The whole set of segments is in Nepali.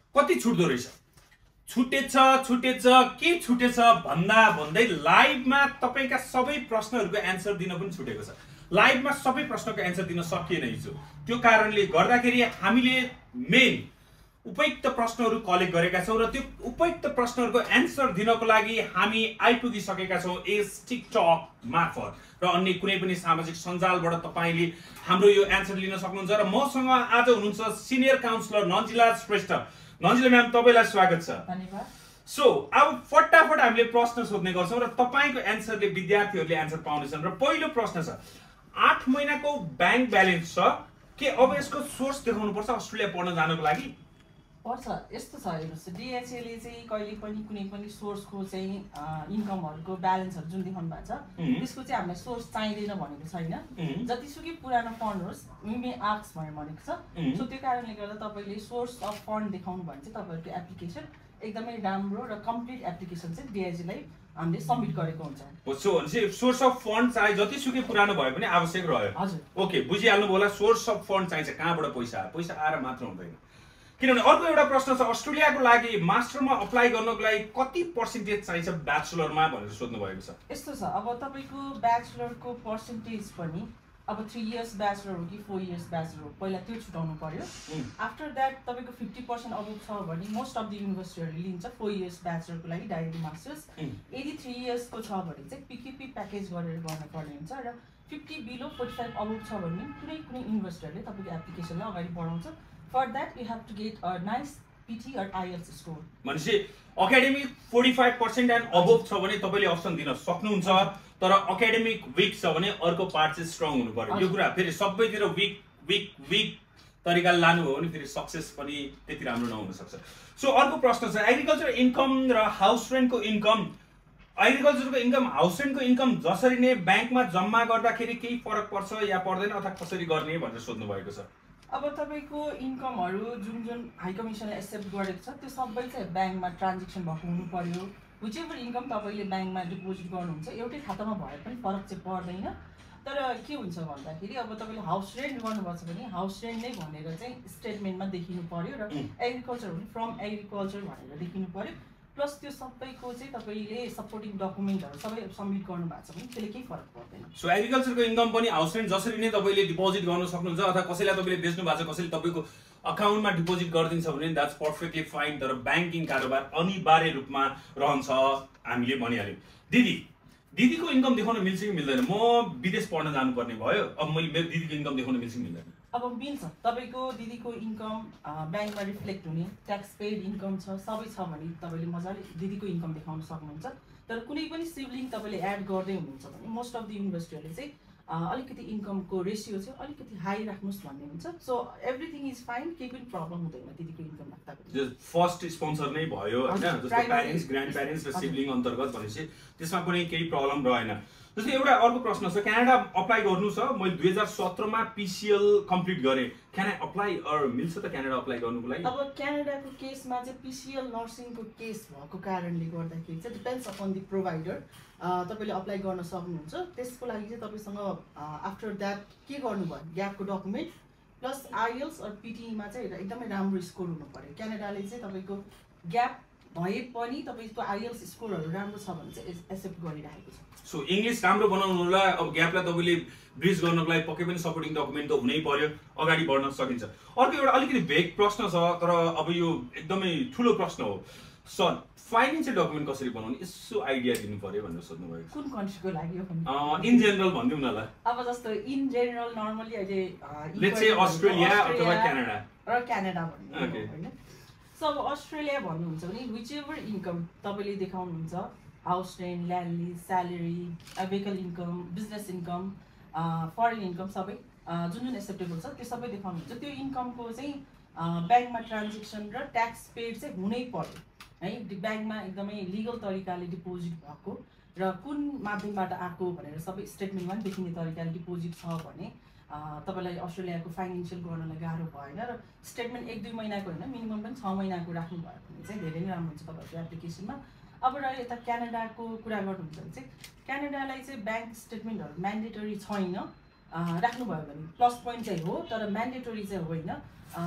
कति छुट्दो रहेछ छुटेछ के छुटेछ भन्दा भन्दै लाइभमा तपाईका सबै प्रश्नहरूको एन्सर दिन पनि छुटेको छ लाइभमा सबै प्रश्नको एन्सर दिन सकिएन हिजो त्यो कारणले गर्दाखेरि हामीले मेन उपयुक्त प्रश्नहरू कलेक्ट गरेका छौं र त्यो उपयुक्त प्रश्नहरूको एन्सर दिनको लागि हामी आइपुगिसकेका छौं यस टिकटक मार्फत र अन्य कुनै पनि सामाजिक सञ्जालबाट तपाईले हाम्रो यो एन्सर लिन सक्नुहुन्छ र मसँग आज हुनुहुन्छ senior counsellor Nanjila Shrestha Nanjila ma'am तपाईलाई स्वागत छ धन्यवाद सो अब फटाफट हामीले प्रश्न सोध्ने गर्छौं र तपाईको एन्सरले विद्यार्थीहरूले एन्सर पाउनेछन् र पहिलो प्रश्न छ 8 महिनाको बैंक ब्यालेन्स छ के अब यसको सोर्स देखाउनु पर्छ अस्ट्रेलिया पढ्न जानको लागि पर्छ यस्तो छ हेर्नुस् DHA ले चाहिँ कहिले पनि कुनै पनि सोर्सको चाहिँ इन्कमहरुको ब्यालेन्सहरु जुन देखाउनु भएको छ त्यसको चाहिँ हामीलाई सोर्स चाहिदैन भनेको छैन जतिसुकै पुरानो फन्ड होस् मे आस्क भनेको छ सो त्यो कारणले गर्दा तपाईले सोर्स अफ फन्ड देखाउनु भने चाहिँ तपाईहरुको एप्लिकेसन एकदमै राम्रो र कम्प्लिट एप्लिकेसन चाहिँ DHA लाई हामीले सबमिट गरेको हुन्छ सो भनेपछि सोर्स अफ फन्ड चाहिँ जतिसुकै पुरानो भए पनि आवश्यक रह्यो हजुर ओके बुझिहाल्नु होला सोर्स अफ फन्ड चाहिन्छ कहाँबाट पैसा आएर मात्र हुँदैन किनभने अर्को एउटा प्रश्न छ अस्ट्रेलियाको लागि मास्टरमा अप्लाई गर्नको लागि कति पर्सेन्टेज चाहिन्छ ब्याचलरमा भनेर सोध्नु भएको छ यस्तो छ अब तपाईको ब्याचलरको पर्सेन्टेज पनि अब 3 इयर्स ब्याचलर हो कि 4 इयर्स ब्याचलर हो पहिला त्यो छुटाउनु पर्यो आफ्टर दैट तपाईको 50% अबभ छ भने मोस्ट अफ द युनिभर्सिटीहरुले लिन्छ 4 इयर्स ब्याचलरको लागि डाइरेक्ट मास्टर्स यदि 3 इयर्सको छ भने चाहिँ PQP प्याकेज गरेर गर्न पर्ने हुन्छ र 50 बिलो 45 अबभ छ भने कुनै युनिभर्सिटीहरुले तपाईको एप्लिकेसनलाई अगाडि बढाउँछ For that, you have to get a nice PT or IELTS score. भनेपछि एकाडेमिक 45% एन्ड अबभ छ भने तपाईले अप्सन दिन सक्नुहुन्छ तर एकाडेमिक वीक छ भने अर्को पार्ट चाहिँ स्ट्रङ हुनु पर्यो यो कुरा फेरि सबैतिर वीक तरिकाले लानु हो भने फेरि सक्सेस पनि त्यति राम्रो नहुन सक्छ सो अर्को प्रश्न छ एग्रिकल्चर इन्कम र हाउस रेन्टको इन्कम एग्रिकल्चरको इन्कम हाउस रेन्टको इन्कम जसरी नै बैंकमा जम्मा गर्दाखेरि केही फरक पर्छ या पर्दैन अथवा कसरी गर्ने भनेर सोध्नु भएको छ अब तपाईको इन्कमहरु जुन हाई कमिसनले एक्सेप्ट गरेको छ त्यो सबै चाहिँ बैंकमा ट्रान्ज्याक्सन भएको हुनु पर्यो व्हिचएभर इन्कम तपाईले बैंकमा डिपोजिट गर्नुहुन्छ एउटै खातामा भए पनि फरक चाहिँ पर्दैन तर के हुन्छ भन्दाखेरि अब तपाईले हाउस रेन्ट गर्नुपर्छ भने हाउस रेन्ट नै भनेर चाहिँ स्टेटमेन्टमा देखिनु पर्यो र एग्रिकल्चर भने फ्रम एग्रिकल्चर भनेर देखिनु पर्यो प्लस त्यो सबैको चाहिँ तपाईले सपोर्टिङ डकुमेन्टहरु सबै सबमिट गर्नु भएको छ भने त्यसले केही फरक पर्दैन सो एग्रिकल्चरको इन्कम पनि हाउस रेन्ट जसरी नै तपाईले डिपोजिट गर्न सक्नुहुन्छ अथवा कसैलाई तपाईले बेच्नु भएको छ कसैले तपाईको अकाउन्टमा डिपोजिट गरिदिन्छ भने द्याट्स पर्फेक्टली फाइन तर बैंकिङ कारोबार अनिवार्य रूपमा रहन्छ हामीले भनिहाल्यौं दिदीको इन्कम देखाउन मिल्छ कि मिल्दैन म विदेश पढ्न जानुपर्ने भयो अब मैले मेरो दिदीको इन्कम देखाउन मिल्छ कि मिल्दैन अब मिल्छ तपाईको दिदीको इन्कम बैंकमा रिफ्लेक्ट हुने ट्याक्स पेड इन्कम छ सबै छ भने तपाईले मजाले दिदीको इन्कम देखाउन सक्नुहुन्छ तर कुनै पनि सिबलिङ तपाईले एड गर्दै हुनुहुन्छ भने मोस्ट अफ द युनिभर्सिटीहरुले चाहिँ अलिकति इन्कमको रेशियो चाहिँ अलिकति हाई राख्नुस् भन्ने हुन्छ सो एभ्रीथिङ इज फाइन केही पनि प्रब्लम हुँदैन दिदीको इन्कम राख्दा फर्स्ट स्पोन्सर नै भयो हैन जस्तो प्यारेन्ट्स ग्रान्ड प्यारेन्ट्स र सिबलिङ अन्तर्गत भनेपछि त्यसमा कुनै केही प्रब्लम रहेन जस्तै एउटा अर्को प्रश्न छ क्यानाडा अप्लाई गर्नु छ मैले 2017 मा PCL कम्प्लिट गरे क्यान आई अप्लाई अर मिल्छ त क्यानाडा अप्लाई गर्नुको लागि अब क्यानाडाको केसमा चाहिँ PCL नर्सिङको केस भएको कारणले गर्दाखेरि चाहिँ डिपेन्ड्स अपन द प्रोवाइडर तपाईले अप्लाई गर्न सक्नुहुन्छ त्यसको लागि चाहिँ तपाईसँग आफ्टर दैट के गर्नुभयो ग्यापको document plus IELTS or PT मा चाहिँ एकदमै राम्रो स्कोर हुनु पर्यो क्यानाडाले चाहिँ तपाईको ग्याप भए पनि तपाईको IELTS स्कोरहरु राम्रो छ भने चाहिँ एक्सेप्ट गरिरहेको छ सो इंग्लिश राम्रो बनाउनुलाई अब ग्यापलाई तपाईले ब्रिज गर्नको लागि पक्कै पनि सपोर्टिङ डकुमेन्ट त हुनै पर्यो अगाडि बढ्न सकिन्छ अर्को एउटा अलिकति भेग प्रश्न छ तर अब यो एकदमै ठूलो प्रश्न हो सर फाइनान्शियल डकुमेन्ट कसरी बनाउने यसो आइडिया दिनु पर्यो भनेर सोध्नु भयो कुन कन्ट्रीको लागि हो इन जनरल भन्दिउ न ल अब जस्तो इन जनरल नर्मली अहिले लेट्स से अस्ट्रेलिया अथवा क्यानाडा र क्यानाडा भन्ने हैन सो अब अस्ट्रेलिया भन्नुहुन्छ भने व्हिचएभर इन्कम तपाईले देखाउनुहुन्छ house rent land lease salary vehicle income business income foreign income सबै जुन एक्सेप्टेबल छ त्यो सबै देखाउनुहुन्छ त्यो इन्कमको चाहिँ बैंकमा ट्रान्ज्याक्सन र ट्याक्स पेड चाहिँ हुनै पर्यो है बैंकमा एकदमै लिगल तरिकाले डिपोजिट भएको र कुन माध्यमबाट आएको भनेर सबै स्टेटमेन्टमा देखिने तरिकाले डिपोजिट छ भने तपाईलाई अस्ट्रेलियाको फाइनान्शियल गर्नलाई गाह्रो भएन र स्टेटमेन्ट 1-2 महिनाको हैन मिनिमम पनि 6 महिनाको राख्नु भयो भने चाहिँ धेरै नै राम्रो हुन्छ तपाईहरुको एप्लिकेसनमा अब र यता क्यानाडाको कुरा गर्नुहुन्छ भने चाहिँ क्यानाडालाई चाहिँ बैंक स्टेटमेन्टहरु म्यान्डेटरी छैन राख्नु भयो भने प्लस पोइन्ट चाहिँ हो तर म्यान्डेटरी चाहिँ होइन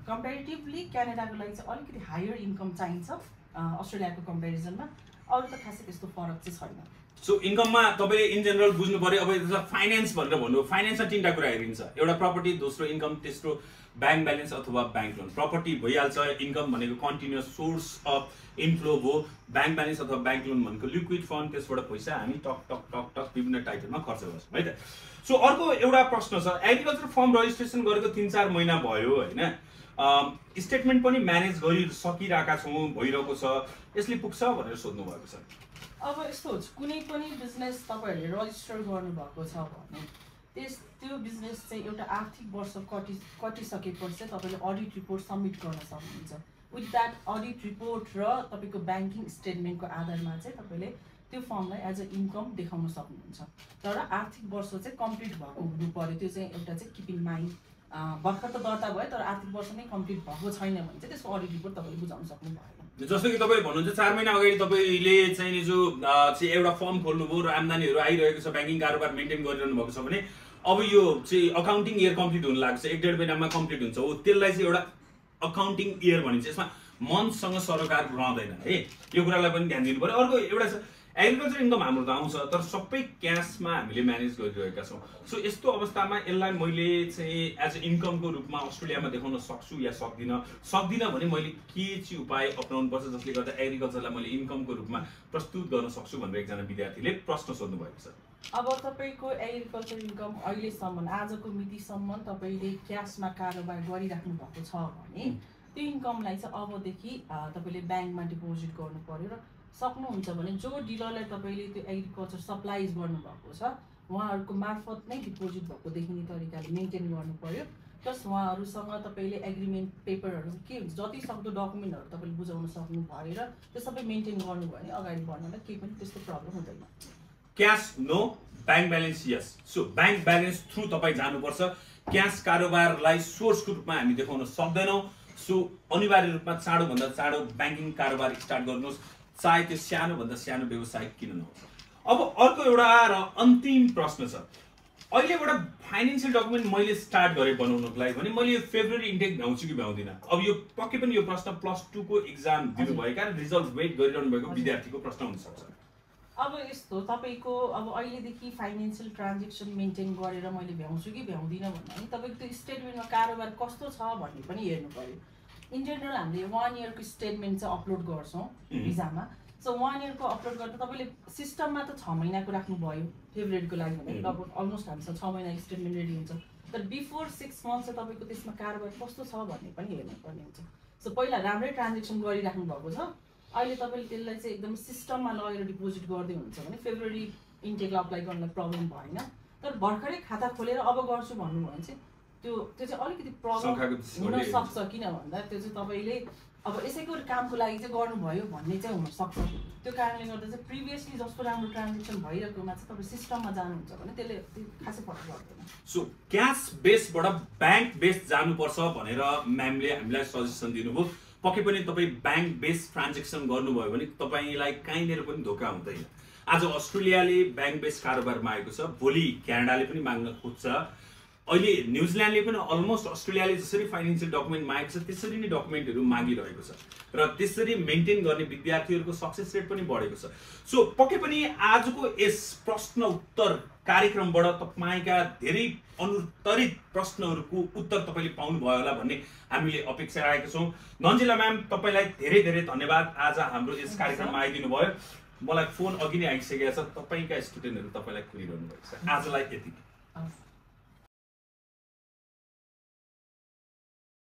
कम्पेरिटिभली क्यानाडाको लागि चाहिँ अलिकति हायर इन्कम चाहिन्छ अस्ट्रेलियाको कम्पेरिजनमा। अरू त खासै त्यस्तो फरक चाहिँ छैन। सो इन्कममा तपाईँले इन जेनरल बुझ्नु पर्यो। अब यसलाई फाइनेन्स भनेर भन्नु, फाइनेन्समा 3टा कुरा हेरिन्छ, एउटा प्रपर्टी, दोस्रो इन्कम, तेस्रो ब्याङ्क ब्यालेन्स अथवा ब्याङ्क लोन। प्रपर्टी भइहाल्छ, इन्कम भनेको कन्टिन्युअस सोर्स अफ इन्फ्लो भयो, ब्याङ्क ब्यालेन्स अथवा ब्याङ्क लोन भनेको लिक्विड फन्ड, त्यसबाट पैसा हामी टक टक टक टक विभिन्न टाइटलमा खर्च गर्छौँ है त। सो अर्को एउटा प्रश्न छ, एग्रिकल्चर फर्म रजिस्ट्रेसन गरेको 3-4 महिना भयो होइन, स्टेटमेन्ट पनि म्यानेज गरिसकिरहेका छौँ, भइरहेको छ, यसले पुग्छ भनेर सोध्नु भएको छ। अब यस्तो हुन्छ, कुनै पनि बिजनेस तपाईँहरूले रजिस्टर गर्नुभएको छ भने त्यो बिजनेस चाहिँ एउटा आर्थिक वर्ष कटिसकेपछि चाहिँ तपाईँले अडिट रिपोर्ट सबमिट गर्न सक्नुहुन्छ। विथ द्याट अडिट रिपोर्ट र तपाईँको ब्याङ्किङ स्टेटमेन्टको आधारमा चाहिँ तपाईँले त्यो फर्मलाई एज अ इन्कम देखाउन सक्नुहुन्छ। तर आर्थिक वर्ष चाहिँ कम्प्लिट भएको हुनु पर्यो, त्यो चाहिँ एउटा चाहिँ किप इन माइन्ड। भर्खर त दर्ता भयो तर आर्थिक वर्ष नै कम्प्लिट भएको छैन भने चाहिँ त्यसको अडिट रिपोर्ट तपाईँले बुझाउन सक्नु भएन। जस्तो कि तपाईँ भन्नुहुन्छ 4 महिना अगाडि तपाईँले चाहिँ जो चाहिँ एउटा फर्म खोल्नुभयो र आम्दानीहरू आइरहेको छ, ब्याङ्किङ कारोबार मेन्टेन गरिरहनु भएको छ भने अब यो चाहिँ अकाउन्टिङ इयर कम्प्लिट हुन लाग्छ, 1-1.5 महिनामा कम्प्लिट हुन्छ हो, त्यसलाई चाहिँ एउटा अकाउन्टिङ इयर भनिन्छ। यसमा मन्थसँग सरोकार रहँदैन है, यो कुरालाई पनि ध्यान दिनु पर्यो। अर्को एउटा छ एग्रिकल्चर इन्कम हाम्रो त आउँछ तर सबै क्यासमा हामीले म्यानेज गरिरहेका छौँ। सो यस्तो अवस्थामा यसलाई मैले चाहिँ एज अ इन्कमको रूपमा अस्ट्रेलियामा देखाउन सक्छु या सक्दिनँ भने मैले के चाहिँ उपाय अपनाउनु पर्छ जसले गर्दा एग्रिकल्चरलाई मैले इन्कमको रूपमा प्रस्तुत गर्न सक्छु भनेर एकजना विद्यार्थीले प्रश्न सोध्नु भएको छ। अब तपाईँको एग्रिकल्चर इन्कम अहिलेसम्म आजको मितिसम्म तपाईँले क्यासमा कारोबार गरिराख्नु भएको छ भने त्यो इन्कमलाई चाहिँ अबदेखि तपाईँले ब्याङ्कमा डिपोजिट गर्नु पर्यो र सक्नुहुन्छ भने जो डिलरलाई तपाईँले त्यो एग्रिकल्चर सप्लाइज गर्नुभएको छ उहाँहरूको मार्फत नै डिपोजिट भएको देखिने तरिकाले मेन्टेन गर्नु पर्यो। प्लस उहाँहरूसँग तपाईँले एग्रिमेन्ट पेपरहरू के हुन्छ जति सक्दो डकुमेन्टहरू तपाईँले बुझाउन सक्नु भएर त्यो सबै मेन्टेन गर्नुभयो भने अगाडि बढ्नलाई केही पनि त्यस्तो प्रब्लम हुँदैन। Cash no, bank balance yes. So bank balance through तपाईँ जानुपर्छ। क्यास कारोबारलाई सोर्सको रूपमा हामी देखाउन सक्दैनौँ। सो अनिवार्य रूपमा चाँडोभन्दा चाँडो ब्याङ्किङ कारोबार स्टार्ट गर्नुहोस्, चाहे त्यो सानोभन्दा सानो व्यवसाय किन नहोस्। अब अर्को एउटा र अन्तिम प्रश्न छ, अहिले एउटा फाइनेन्सियल डकुमेन्ट मैले स्टार्ट गरेँ बनाउनको लागि भने मैले यो फेब्रुअरी इन्टेक भ्याउँछु कि भ्याउँदिनँ। अब यो पक्कै पनि यो प्रश्न +2 को इक्जाम दिनुभएका र रिजल्ट वेट गरिरहनु भएको विद्यार्थीको प्रश्न हुनसक्छ। अब यस्तो तपाईँको अब अहिलेदेखि फाइनेन्सियल ट्रान्जेक्सन मेन्टेन गरेर मैले भ्याउँछु कि भ्याउँदिनँ भन्दा तपाईँको त्यो स्टेटमेन्टमा कारोबार कस्तो छ भन्ने पनि हेर्नु पर्यो। इन जेनरल हामीले 1 इयरको स्टेटमेन्ट चाहिँ अपलोड गर्छौँ भिजामा। सो 1 इयरको अपलोड गर्दा तपाईँले सिस्टममा त 6 महिनाको राख्नुभयो फेब्रुअरीको लागि भने लगभग अलमोस्ट हामीसँग 6 महिनाको स्टेटमेन्ट रेडी हुन्छ। तर बिफोर 6 मन्थ चाहिँ तपाईँको त्यसमा कारोबार कस्तो छ भन्ने पनि हेर्नुपर्ने हुन्छ। सो पहिला राम्रै ट्रान्जेक्सन गरिराख्नु भएको छ, अहिले तपाईँले त्यसलाई चाहिँ एकदम सिस्टममा लगेर डिपोजिट गर्दै हुन्छ भने फेब्रुअरी इन्टेकलाई अप्लाई गर्नलाई प्रब्लम भएन। तर भर्खरै खाता खोलेर अब गर्छु भन्नुभयो भने चाहिँ त्यो चाहिँ अलिकति प्रब्लम हुनसक्छ। किन भन्दा त्यो चाहिँ तपाईँले अब यसैको कामको लागि चाहिँ गर्नुभयो भन्ने चाहिँ हुनसक्छ। त्यो कारणले गर्दा चाहिँ प्रिभियसली जस्तो राम्रो ट्रान्जेक्सन भइरहेकोमा चाहिँ तपाईँ सिस्टममा जानुहुन्छ भने त्यसले खासै फरक पर्दैन। सो क्यास बेसबाट ब्याङ्क बेस जानुपर्छ भनेर म्यामले हामीलाई सजेसन दिनुभयो। पक्कै पनि तपाईँ ब्याङ्क बेस ट्रान्जेक्सन गर्नुभयो भने तपाईँलाई कहीँनिर पनि धोका हुँदैन। आज अस्ट्रेलियाले ब्याङ्क बेस कारोबारमा आएको छ, भोलि क्यानाडाले पनि माग्न खोज्छ, अहिले न्युजिल्यान्डले पनि अलमोस्ट अस्ट्रेलियाले जसरी फाइनेन्सियल डकुमेन्ट मागेको छ त्यसरी नै डकुमेन्टहरू मागिरहेको छ र त्यसरी मेन्टेन गर्ने विद्यार्थीहरूको सक्सेस रेट पनि बढेको छ। सो पक्कै पनि आजको यस प्रश्न उत्तर कार्यक्रमबाट तपाईँका धेरै अनुत्तरित प्रश्नहरूको उत्तर तपाईँले पाउनुभयो होला भन्ने हामीले अपेक्षा राखेका छौँ। नन्जिला म्याम तपाईँलाई धेरै धेरै धन्यवाद, आज हाम्रो यस कार्यक्रममा आइदिनु भयो। मलाई फोन अघि नै आइसकेको छ, तपाईँका स्टुडेन्टहरू तपाईँलाई खोलिरहनु भएको छ। आजलाई यति।